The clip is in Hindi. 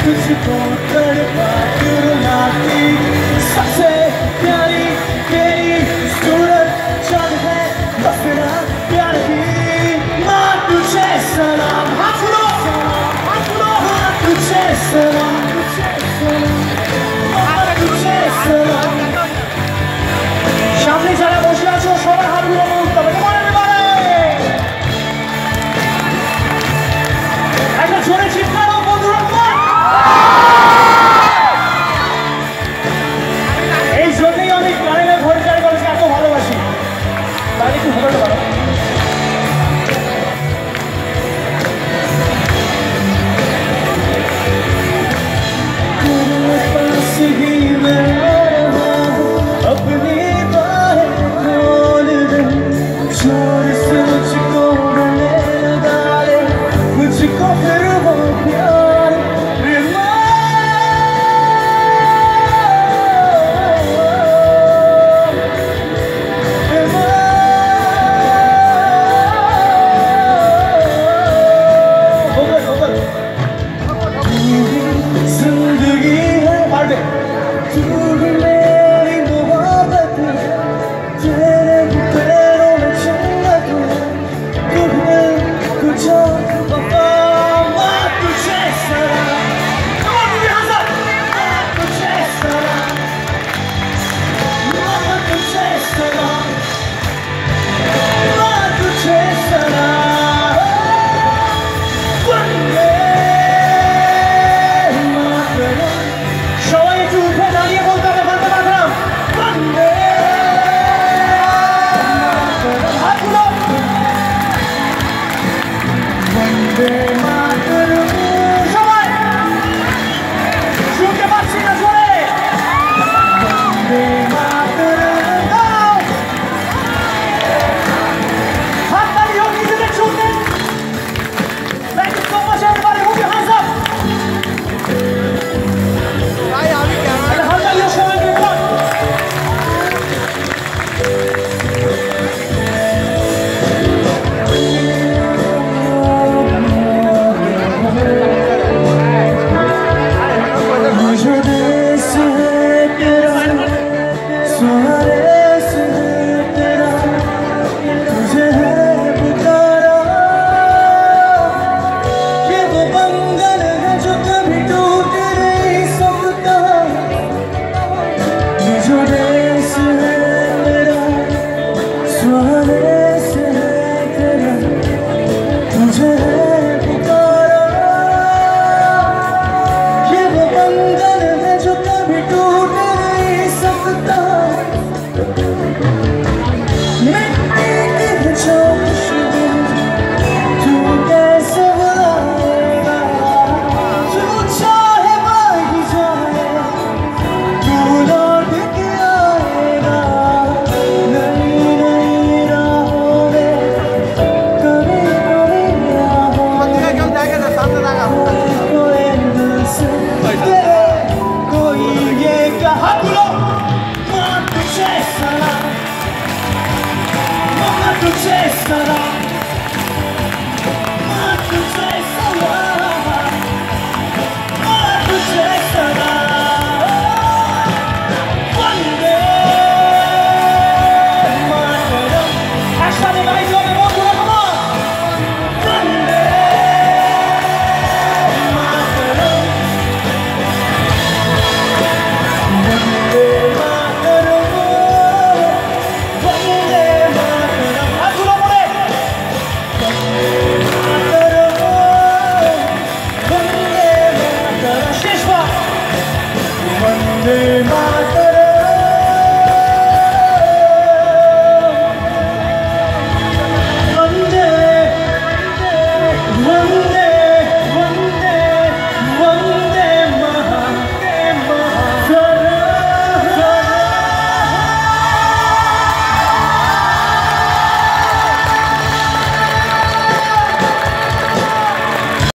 तुझको तड़पा क्यों रुलाती सबसे प्यारी तेरी सूरत चांद है बस मेरा प्यार की माँ तुझे सलाम हाथ उठाओ माँ तुझे सलाम माँ तुझे सलाम সামনে যারা বসে আছো সবার হাতগুলো উঠতে হবে একটা জোরে চিৎকার বন্ধুরা এই জন্যই আমি কানাইলাল ভট্টাচার্য কলেজকে এত ভালোবাসি তাহলে একটু ভালো পারো अपनी बाहें खोल दे जोर से मुझको गले लगा ले मुझको फिर